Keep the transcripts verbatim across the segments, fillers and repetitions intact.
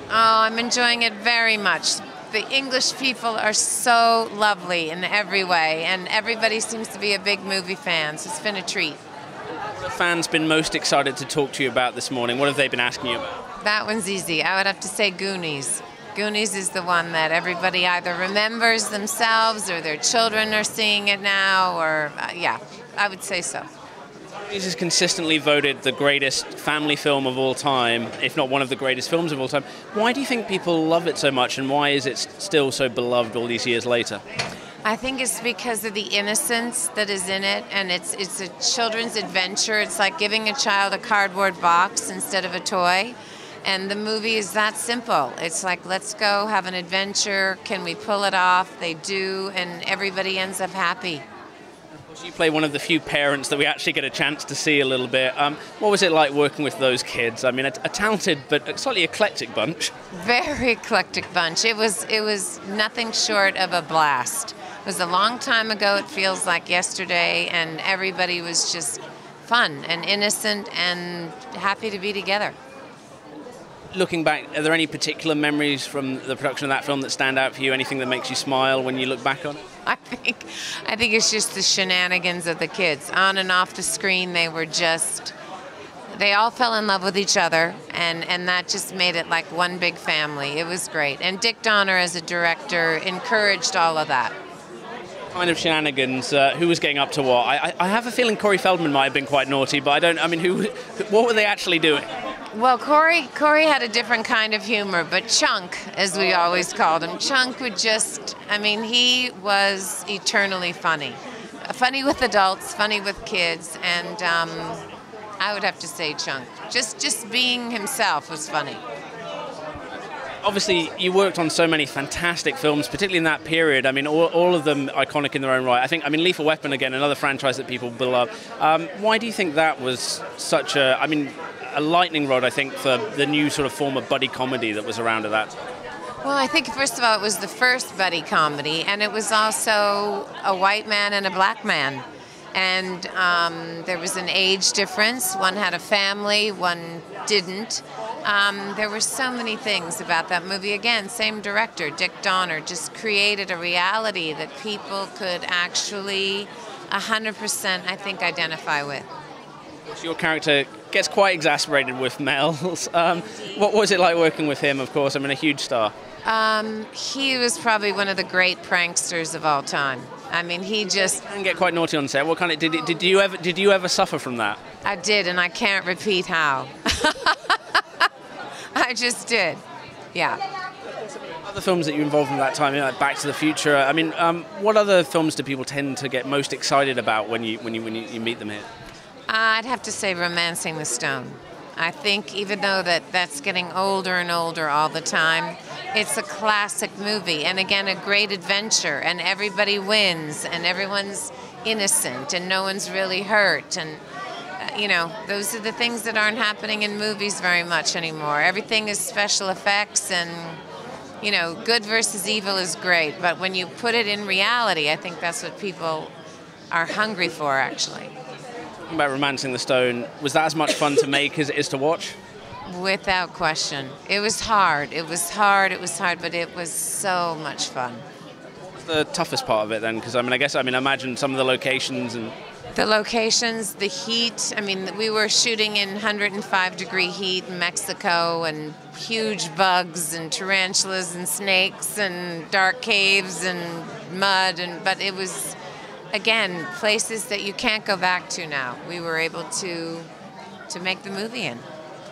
Oh, I'm enjoying it very much. The English people are so lovely in every way, and everybody seems to be a big movie fan, so it's been a treat. What have fans been most excited to talk to you about this morning? What have they been asking you about? That one's easy. I would have to say Goonies. Goonies is the one that everybody either remembers themselves or their children are seeing it now, or, uh, yeah, I would say so. Goonies is consistently voted the greatest family film of all time, if not one of the greatest films of all time. Why do you think people love it so much, and why is it still so beloved all these years later? I think it's because of the innocence that is in it, and it's it's a children's adventure. It's like giving a child a cardboard box instead of a toy, and the movie is that simple. It's like, let's go have an adventure. Can we pull it off? They do, and everybody ends up happy. You play one of the few parents that we actually get a chance to see a little bit. Um, what was it like working with those kids? I mean, a, a talented but a slightly eclectic bunch. Very eclectic bunch. It was it was nothing short of a blast. It was a long time ago. It feels like yesterday, and everybody was just fun and innocent and happy to be together. Looking back, are there any particular memories from the production of that film that stand out for you? Anything that makes you smile when you look back on it? I think, I think it's just the shenanigans of the kids. On and off the screen, they were just, they all fell in love with each other, and, and that just made it like one big family. It was great. And Dick Donner, as a director, encouraged all of that. Kind of shenanigans, uh, who was getting up to what? I, I have a feeling Corey Feldman might have been quite naughty, but I don't, I mean, who, what were they actually doing? Well, Corey, Corey had a different kind of humor, but Chunk, as we always called him, Chunk would just, I mean, he was eternally funny. Funny with adults, funny with kids, and um, I would have to say Chunk. Just, just being himself was funny. Obviously, you worked on so many fantastic films, particularly in that period. I mean, all, all of them iconic in their own right. I think, I mean, Lethal Weapon, again, another franchise that people love. Um, why do you think that was such a, I mean, a lightning rod, I think, for the new sort of form of buddy comedy that was around at that time? Well, I think, first of all, it was the first buddy comedy, and it was also a white man and a black man. And um, there was an age difference. One had a family, one didn't. Um, there were so many things about that movie. Again, same director, Dick Donner, just created a reality that people could actually one hundred percent, I think, identify with. Your character gets quite exasperated with Mel. Um, what was it like working with him, of course? I mean, a huge star. Um, he was probably one of the great pranksters of all time. I mean, he just... And get quite naughty on set. What kind of... Did, did, you ever, did you ever suffer from that? I did, and I can't repeat how. I just did. Yeah. Other films that you involved in that time, you know, like Back to the Future. I mean, um, what other films do people tend to get most excited about when you when you when you, you meet them here? I'd have to say Romancing the Stone. I think even though that that's getting older and older all the time, it's a classic movie, and again, a great adventure, and everybody wins, and everyone's innocent, and no one's really hurt, and uh, you know, those are the things that aren't happening in movies very much anymore. Everything is special effects, and you know, good versus evil is great, but when you put it in reality, I think that's what people are hungry for, actually. About Romancing the Stone, was that as much fun to make as it is to watch? Without question. It was hard. It was hard. It was hard, but it was so much fun. What was the toughest part of it then? Because I mean, I guess I mean, imagine some of the locations and the locations, the heat. I mean, we were shooting in one hundred five degree heat in Mexico, and huge bugs and tarantulas and snakes and dark caves and mud, and but it was, again, places that you can't go back to now. We were able to to make the movie in.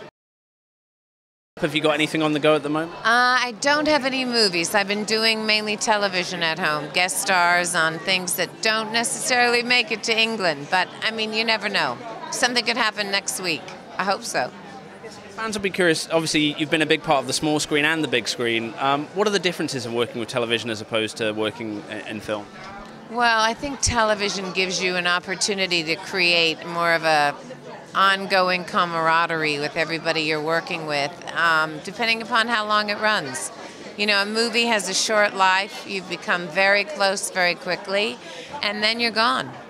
Have you got anything on the go at the moment? Uh, I don't have any movies. I've been doing mainly television at home, guest stars on things that don't necessarily make it to England. But, I mean, you never know. Something could happen next week. I hope so. Fans will be curious. Obviously, you've been a big part of the small screen and the big screen. Um, what are the differences of working with television as opposed to working in film? Well, I think television gives you an opportunity to create more of a ongoing camaraderie with everybody you're working with, um, depending upon how long it runs. You know, a movie has a short life. You've become very close very quickly, and then you're gone.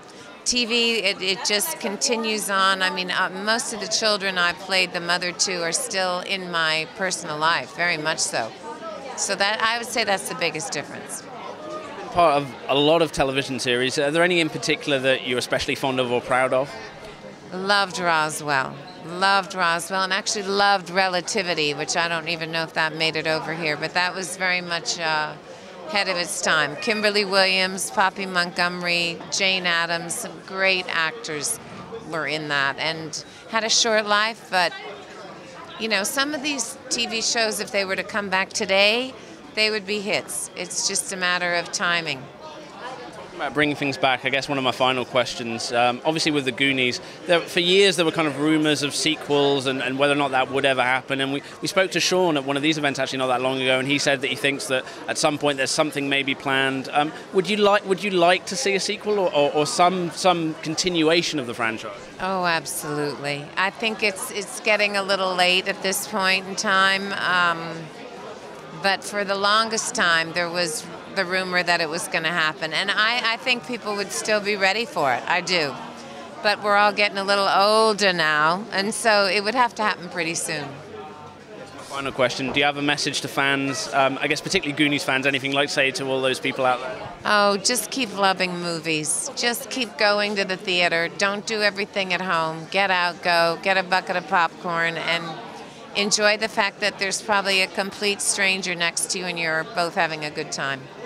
T V, it, it just continues on. I mean, uh, most of the children I played the mother to are still in my personal life, very much so. So that I would say that's the biggest difference. Part of a lot of television series. Are there any in particular that you're especially fond of or proud of? Loved Roswell. Loved Roswell, and actually loved Relativity, which I don't even know if that made it over here, but that was very much uh, ahead of its time. Kimberly Williams, Poppy Montgomery, Jane Addams, some great actors were in that, and had a short life, but you know, some of these T V shows, if they were to come back today, they would be hits. It's just a matter of timing. About bringing things back, I guess one of my final questions, um, obviously with the Goonies, there, for years there were kind of rumors of sequels and, and whether or not that would ever happen, and we, we spoke to Sean at one of these events actually not that long ago, and he said that he thinks that at some point there's something maybe planned. Um, would you like would you like to see a sequel or, or, or some some continuation of the franchise? Oh, absolutely. I think it's it's getting a little late at this point in time, um, but for the longest time there was the rumor that it was going to happen, and I, I think people would still be ready for it. I do, but we're all getting a little older now, and so it would have to happen pretty soon. Final question, do you have a message to fans, um, I guess particularly Goonies fans, anything like say to all those people out there? Oh, just keep loving movies. Just keep going to the theater. Don't do everything at home. Get out, go, get a bucket of popcorn, and enjoy the fact that there's probably a complete stranger next to you and you're both having a good time.